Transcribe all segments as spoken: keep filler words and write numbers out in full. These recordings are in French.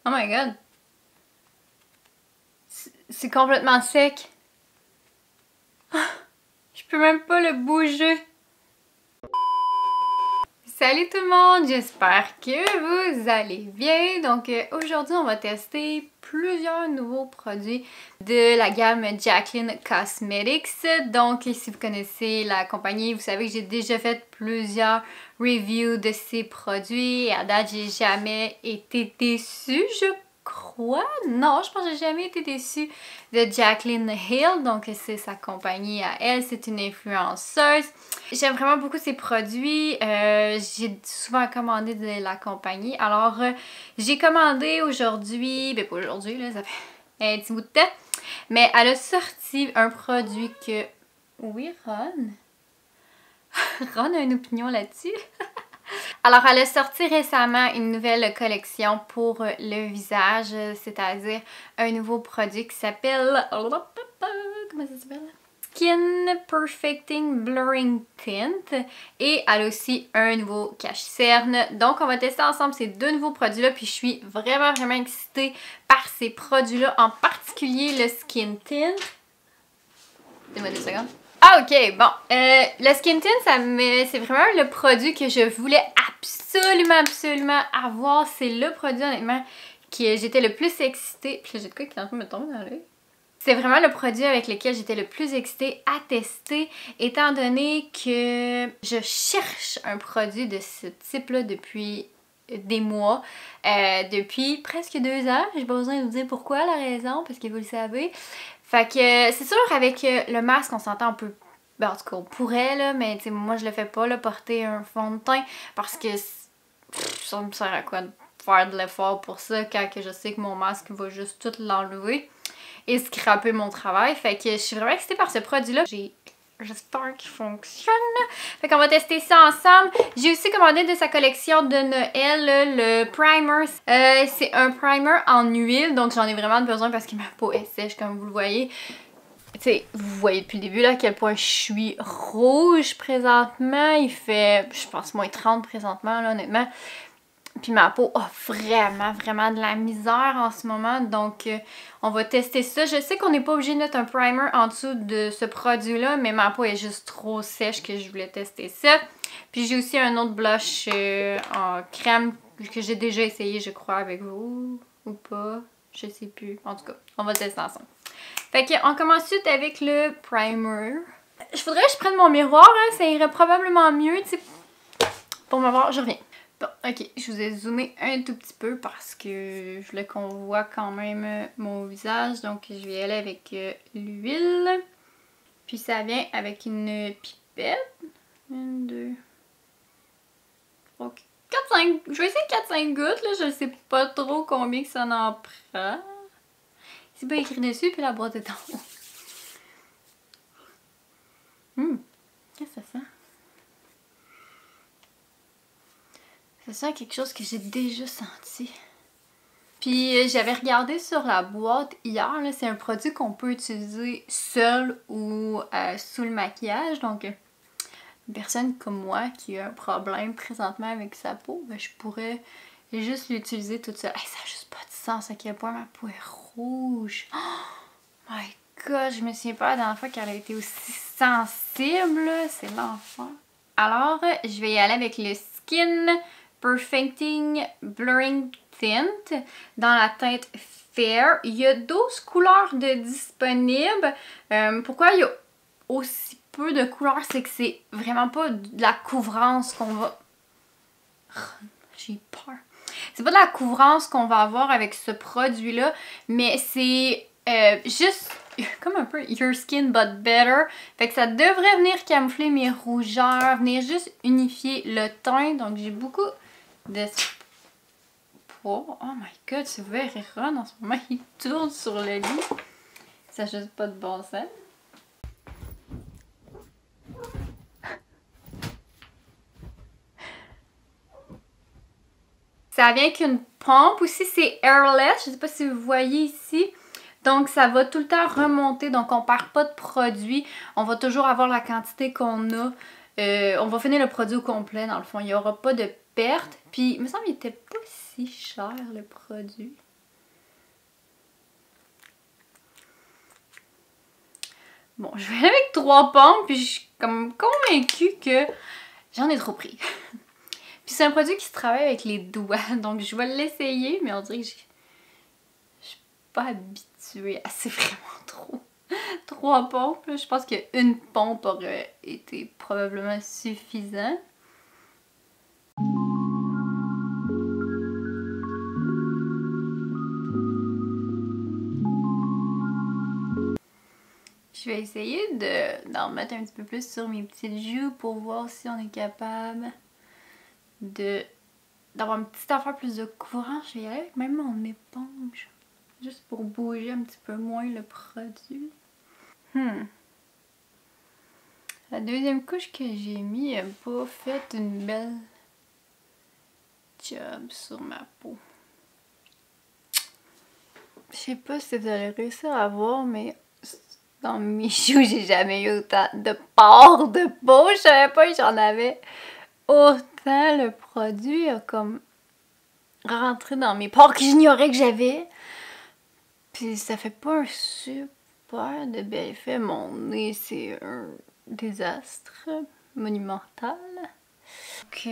Oh my god. C'est complètement sec. Je peux même pas le bouger. Salut tout le monde, j'espère que vous allez bien. Donc euh, aujourd'hui on va tester plusieurs nouveaux produits de la gamme Jaclyn Cosmetics. Donc si vous connaissez la compagnie, vous savez que j'ai déjà fait plusieurs reviews de ces produits. Et à date, j'ai jamais été déçue, je crois. Non, je pense que j'ai jamais été déçue de Jaclyn Hill. Donc c'est sa compagnie à elle, c'est une influenceuse. J'aime vraiment beaucoup ses produits. Euh, j'ai souvent commandé de la compagnie. Alors, euh, j'ai commandé aujourd'hui, ben pas aujourd'hui, là, ça fait un petit bout de temps. Mais elle a sorti un produit que... Oui, Ron? Ron a une opinion là-dessus. Alors, elle a sorti récemment une nouvelle collection pour le visage, c'est-à-dire un nouveau produit qui s'appelle... Comment ça s'appelle? Skin Perfecting Blurring Tint, et elle a aussi un nouveau cache-cerne. Donc on va tester ensemble ces deux nouveaux produits là, puis je suis vraiment vraiment excitée par ces produits là, en particulier le Skin Tint. Donne-moi deux secondes. Ah ok, bon, euh, le Skin Tint, ça me, c'est vraiment le produit que je voulais absolument absolument avoir. C'est le produit honnêtement que j'étais le plus excitée. Puis là j'ai de quoi qui est en train de me tomber dans l'œil. C'est vraiment le produit avec lequel j'étais le plus excitée à tester, étant donné que je cherche un produit de ce type-là depuis des mois, euh, depuis presque deux ans. J'ai pas besoin de vous dire pourquoi, la raison, parce que vous le savez. Fait que c'est sûr, avec le masque, on s'entend un peu... Ben, en tout cas, on pourrait, là, mais tu sais, moi je le fais pas, là, porter un fond de teint, parce que pff, ça me sert à quoi de faire de l'effort pour ça quand que je sais que mon masque va juste tout l'enlever et scraper mon travail. Fait que je suis vraiment excitée par ce produit-là. J'espère qu'il fonctionne. Fait qu'on va tester ça ensemble. J'ai aussi commandé de sa collection de Noël le primer. Euh, c'est un primer en huile, donc j'en ai vraiment besoin parce que ma peau est sèche comme vous le voyez. Tu sais, vous voyez depuis le début là à quel point je suis rouge présentement. Il fait, je pense, moins trente présentement, là, honnêtement. Puis ma peau a vraiment, vraiment de la misère en ce moment. Donc, euh, on va tester ça. Je sais qu'on n'est pas obligé de mettre un primer en dessous de ce produit-là, mais ma peau est juste trop sèche que je voulais tester ça. Puis j'ai aussi un autre blush euh, en crème que j'ai déjà essayé, je crois, avec vous. Ou pas. Je sais plus. En tout cas, on va tester ensemble. Fait qu'on commence tout avec le primer. Je voudrais que je prenne mon miroir, hein, ça irait probablement mieux, tu sais. Pour me voir, je reviens. Bon, ok, je vous ai zoomé un tout petit peu parce que je voulais qu'on voit quand même mon visage. Donc, je vais y aller avec euh, l'huile. Puis ça vient avec une pipette. Une, deux, trois, quatre, cinq. Je vais essayer quatre cinq gouttes, là. Je ne sais pas trop combien que ça en prend. C'est pas écrit dessus, puis la boîte est en haut. Hum, qu'est-ce que ça sent? Ça sent quelque chose que j'ai déjà senti. Puis euh, j'avais regardé sur la boîte hier, c'est un produit qu'on peut utiliser seul ou euh, sous le maquillage. Donc euh, une personne comme moi qui a un problème présentement avec sa peau, ben, je pourrais juste l'utiliser toute seule. Hey, ça n'a juste pas de sens à quel point ma peau est rouge. Oh my god, je me souviens pas la dernière fois qu'elle a été aussi sensible. C'est l'enfer. Alors, je vais y aller avec le Skin Perfecting Blurring Tint dans la teinte Fair. Il y a douze couleurs de disponibles. Euh, pourquoi il y a aussi peu de couleurs? C'est que c'est vraiment pas de la couvrance qu'on va... J'ai peur. C'est pas de la couvrance qu'on va avoir avec ce produit-là, mais c'est euh, juste comme un peu Your Skin But Better. Fait que ça devrait venir camoufler mes rougeurs, venir juste unifier le teint. Donc j'ai beaucoup d'espoir. Oh my god, c'est ouvert et Ron en ce moment, il tourne sur le lit. Ça n'a juste pas de bon sens. Ça vient qu'une pompe aussi, c'est airless. Je sais pas si vous voyez ici. Donc ça va tout le temps remonter, donc on perd pas de produit. On va toujours avoir la quantité qu'on a. Euh, on va finir le produit au complet dans le fond. Il n'y aura pas de perte. Puis il me semble qu'il était pas si cher le produit. Bon, je vais aller avec trois pompes, puis je suis comme convaincue que j'en ai trop pris. Puis c'est un produit qui se travaille avec les doigts, donc je vais l'essayer, mais on dirait que je suis pas habituée à c'est vraiment trop. Trois pompes, là. Je pense qu'une pompe aurait été probablement suffisant. Je vais essayer de, d'en mettre un petit peu plus sur mes petites joues pour voir si on est capable de d'avoir une petite affaire plus de courant. Je vais y aller avec même mon éponge, juste pour bouger un petit peu moins le produit. Hmm. La deuxième couche que j'ai mis n'a pas fait une belle job sur ma peau. Je sais pas si vous allez réussir à voir, mais dans mes joues, j'ai jamais eu autant de pores de peau. Je savais pas que j'en avais autant. Le produit a comme rentré dans mes pores que j'ignorais que j'avais. Puis ça fait pas un super de bel effet. Mon nez, c'est un désastre monumental. Ok.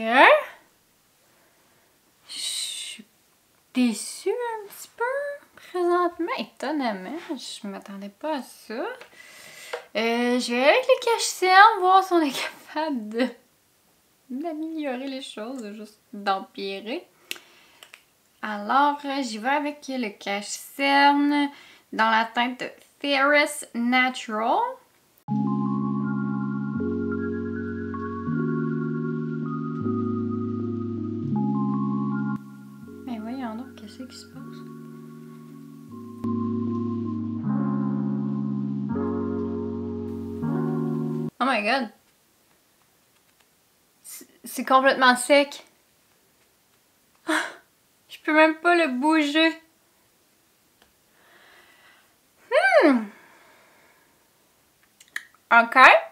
Je suis déçue un petit peu présentement. Étonnamment, je m'attendais pas à ça. Euh, je vais aller avec le cache-cerne, voir si on est capable de d'améliorer les choses, de juste d'empirer. Alors, j'y vais avec le cache-cerne dans la teinte Ferrous Natural. Mais voyons donc, qu'est-ce qui se passe? Oh my god! C'est complètement sec. Je peux même pas le bouger. Hmm. Ok.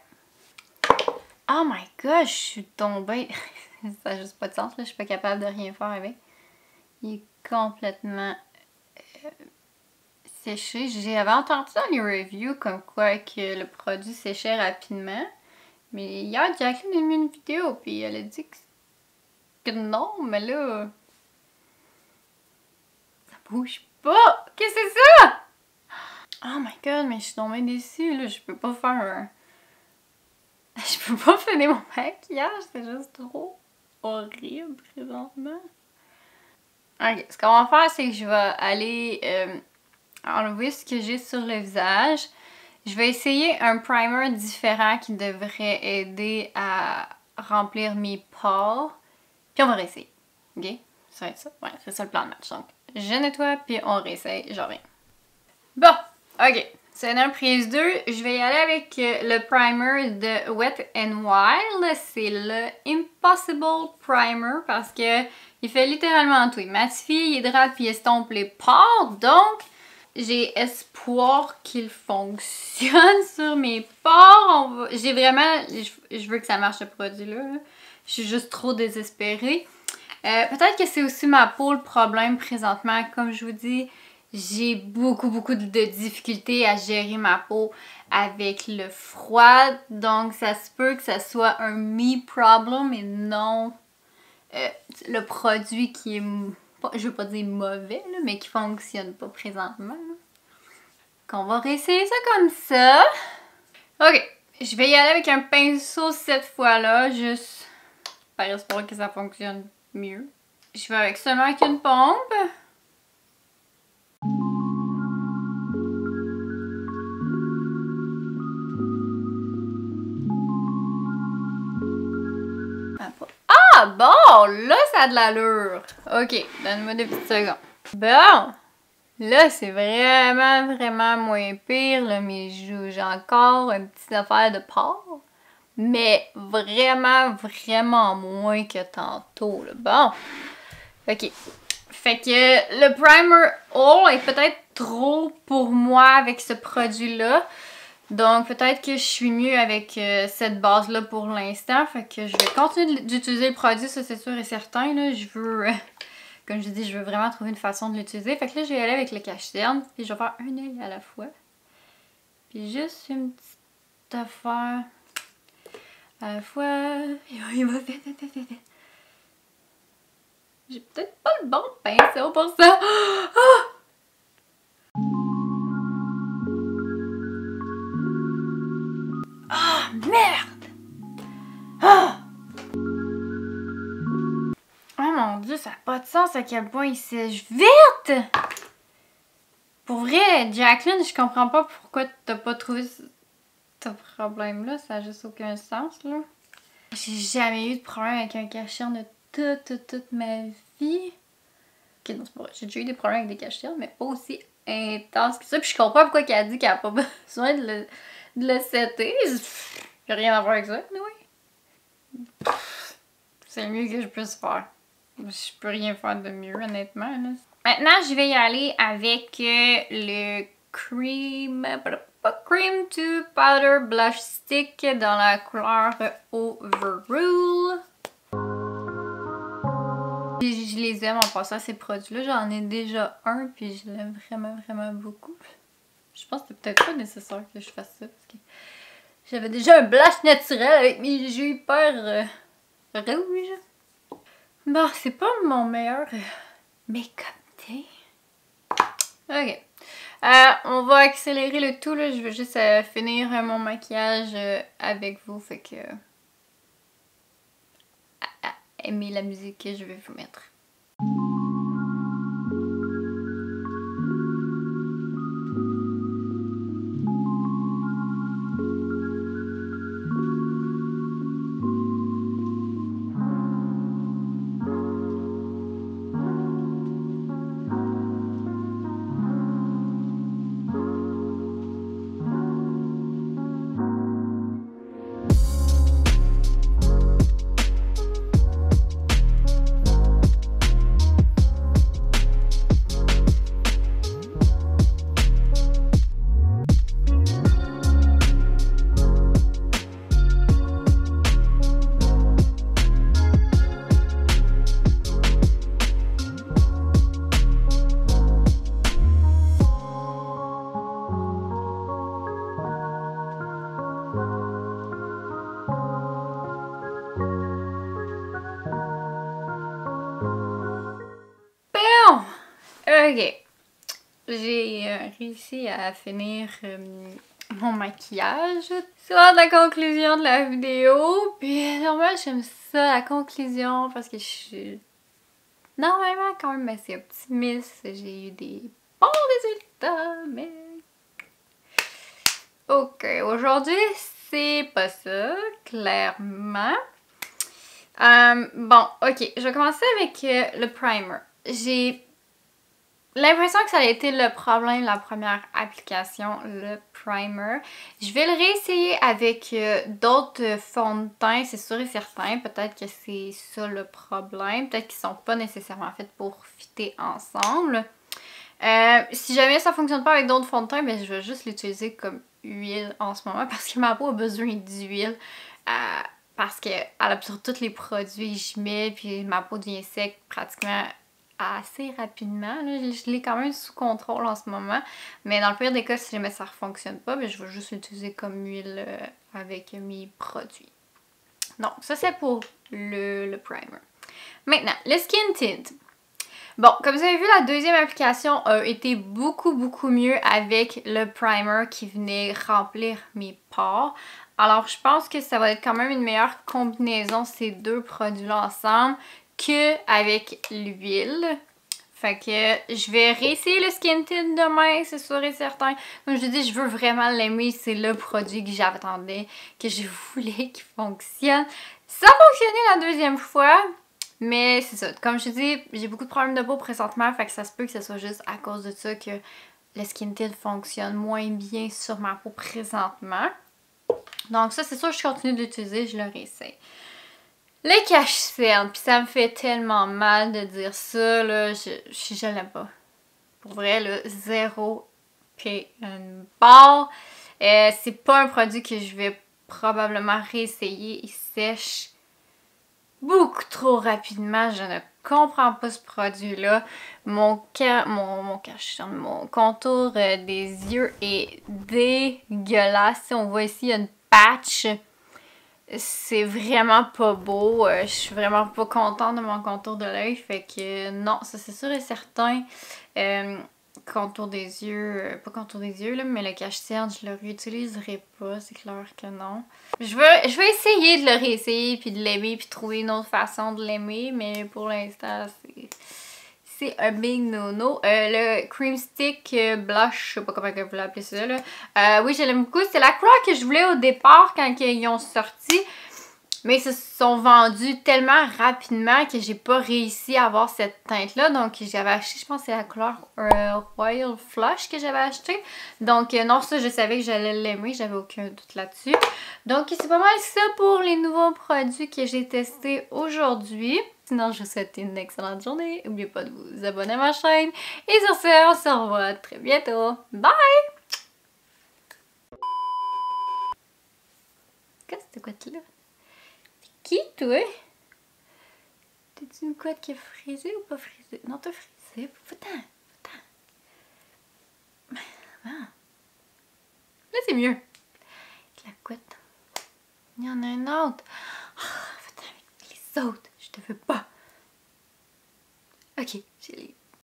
Oh my god, je suis tombée. Ça n'a juste pas de sens, là. Je suis pas capable de rien faire avec. Il est complètement euh, séché. J'avais entendu dans les reviews comme quoi que le produit séchait rapidement. Mais hier, Jacqueline a mis une vidéo, puis elle a dit que, que non, mais là... Ça bouge pas! Qu'est-ce que c'est ça? Oh my god, mais je suis tombée déçue, là. Je peux pas faire un... Je peux pas finir mon maquillage, c'est juste trop horrible présentement. Ok, ce qu'on va faire, c'est que je vais aller euh, enlever ce que j'ai sur le visage. Je vais essayer un primer différent qui devrait aider à remplir mes pores. Puis on va réessayer. Ok? Ça va être ça? Ouais, c'est ça le plan de match. Donc, je nettoie, puis on réessaye. Je reviens. Bon, ok. C'est une prise deux. Je vais y aller avec le primer de Wet n Wild. C'est le Impossible Primer parce que il fait littéralement tout. Il matifie, il hydrate, puis il estompe les pores. Donc, j'ai espoir qu'il fonctionne sur mes pores. J'ai vraiment... Je, je veux que ça marche, ce produit-là. Je suis juste trop désespérée. Euh, Peut-être que c'est aussi ma peau le problème présentement. Comme je vous dis, j'ai beaucoup, beaucoup de difficultés à gérer ma peau avec le froid. Donc, ça se peut que ça soit un me problem et non euh, le produit qui est... Je veux pas dire mauvais, là, mais qui fonctionne pas présentement. On va réessayer ça comme ça. Ok, je vais y aller avec un pinceau cette fois-là, juste par espoir que ça fonctionne mieux. Je vais avec seulement avec une pompe. Ah bon, là ça a de l'allure. Ok, donne-moi deux petites secondes. Bon, là c'est vraiment vraiment moins pire. Là, mes joues, j'ai encore une petite affaire de pores. Mais vraiment, vraiment moins que tantôt. Là. Bon. Ok. Fait que le primer All est peut-être trop pour moi avec ce produit-là. Donc peut-être que je suis mieux avec euh, cette base-là pour l'instant. Fait que je vais continuer d'utiliser le produit, ça c'est sûr et certain. Là. Je veux, euh, comme je dis, je veux vraiment trouver une façon de l'utiliser. Fait que là, je vais aller avec le cache-cerne. Puis je vais faire un œil à la fois. Puis juste une petite de faire à la fois. Il va vite, vite, vite, vite. J'ai peut-être pas le bon pinceau pour ça. Ah! Ah, merde! Ah! Oh mon dieu, ça n'a pas de sens à quel point il sèche vite! Pour vrai, Jacqueline, je comprends pas pourquoi t'as pas trouvé ce problème-là. Ça a juste aucun sens, là. J'ai jamais eu de problème avec un cache-cerne de toute, toute, toute ma vie. Ok, non, c'est pas vrai. J'ai déjà eu des problèmes avec des cache-cernes, mais pas aussi intenses que ça. Puis je comprends pourquoi elle a dit qu'elle a pas besoin de le, de le setter. J'ai rien à voir avec ça, oui. C'est mieux que je puisse faire. Je peux rien faire de mieux, honnêtement, là. Maintenant, je vais y aller avec euh, le Cream... Cream to Powder Blush Stick dans la couleur Overrule. Je les aime en passant ces produits-là. J'en ai déjà un, puis je l'aime vraiment, vraiment beaucoup. Je pense que c'était peut-être pas nécessaire que je fasse ça, parce que j'avais déjà un blush naturel avec mes yeux hyper euh, rouges. Bon, c'est pas mon meilleur euh, make-up day. Ok. Euh, on va accélérer le tout, là. Je veux juste euh, finir euh, mon maquillage euh, avec vous, fait que... Euh, aimez la musique que je vais vous mettre. Ok, j'ai euh, réussi à finir euh, mon maquillage. C'est la conclusion de la vidéo. Puis normalement j'aime ça, la conclusion, parce que je suis normalement quand même assez optimiste. J'ai eu des bons résultats, mais... Ok, aujourd'hui c'est pas ça, clairement. Euh, bon, ok, je vais commencer avec euh, le primer. J'ai l'impression que ça a été le problème la première application, le primer. Je vais le réessayer avec euh, d'autres fonds de teint, c'est sûr et certain. Peut-être que c'est ça le problème. Peut-être qu'ils sont pas nécessairement faits pour fitter ensemble. Euh, si jamais ça fonctionne pas avec d'autres fonds de teint, ben, je vais juste l'utiliser comme huile en ce moment parce que ma peau a besoin d'huile. Euh, parce qu'elle absorbe tous les produits que je mets, puis ma peau devient sec pratiquement assez rapidement. Là. Je l'ai quand même sous contrôle en ce moment. Mais dans le pire des cas, si jamais ça ne fonctionne pas, ben je vais juste l'utiliser comme huile euh, avec mes produits. Donc, ça c'est pour le, le primer. Maintenant, le skin tint. Bon, comme vous avez vu, la deuxième application a été beaucoup, beaucoup mieux avec le primer qui venait remplir mes pores. Alors, je pense que ça va être quand même une meilleure combinaison, ces deux produits-là ensemble, qu'avec l'huile. Fait que je vais réessayer le skin tint demain, c'est sûr et certain. Comme je vous dis, je veux vraiment l'aimer. C'est le produit que j'attendais, que je voulais qu'il fonctionne. Ça a fonctionné la deuxième fois. Mais c'est ça, comme je dis, j'ai beaucoup de problèmes de peau présentement, fait que ça se peut que ce soit juste à cause de ça que le skin tint fonctionne moins bien sur ma peau présentement. Donc ça, c'est sûr que je continue de l'utiliser, je le réessaye. Les cache-cernes, puis ça me fait tellement mal de dire ça, là, je, je, je l'aime pas. Pour vrai, là, zéro P N bar. Euh, c'est pas un produit que je vais probablement réessayer, il sèche beaucoup trop rapidement, je ne comprends pas ce produit-là. Mon, mon, mon, mon contour euh, des yeux est dégueulasse. On voit ici, il y a une patch. C'est vraiment pas beau. Euh, je suis vraiment pas contente de mon contour de l'œil. Fait que non, ça c'est sûr et certain. Euh, contour des yeux, euh, pas contour des yeux là, mais le cache-cerne, je le réutiliserai pas, c'est clair que non. Je vais, je vais essayer de le réessayer puis de l'aimer puis trouver une autre façon de l'aimer, mais pour l'instant, c'est... C'est un big no-no. Euh, le Cream Stick Blush, je sais pas comment vous l'appelez ça là. Euh, oui, je l'aime beaucoup. C'est la couleur que je voulais au départ quand ils ont sorti. Mais ils se sont vendus tellement rapidement que j'ai pas réussi à avoir cette teinte-là. Donc j'avais acheté, je pense que c'est la couleur euh, Royal Flush que j'avais acheté. Donc euh, non, ça je savais que j'allais l'aimer, j'avais aucun doute là-dessus. Donc c'est pas mal ça pour les nouveaux produits que j'ai testés aujourd'hui. Sinon, je vous souhaite une excellente journée. N'oubliez pas de vous abonner à ma chaîne. Et sur ce, on se revoit très bientôt. Bye! Qu'est-ce que c'est quoi là? C'est qui, toi? T'as-tu une couette qui est frisée ou pas frisée? Non, t'as frisé. Putain, putain. Ah. Là, c'est mieux. Avec la couette. Il y en a un autre. Ah, putain, avec les autres. Je te veux pas.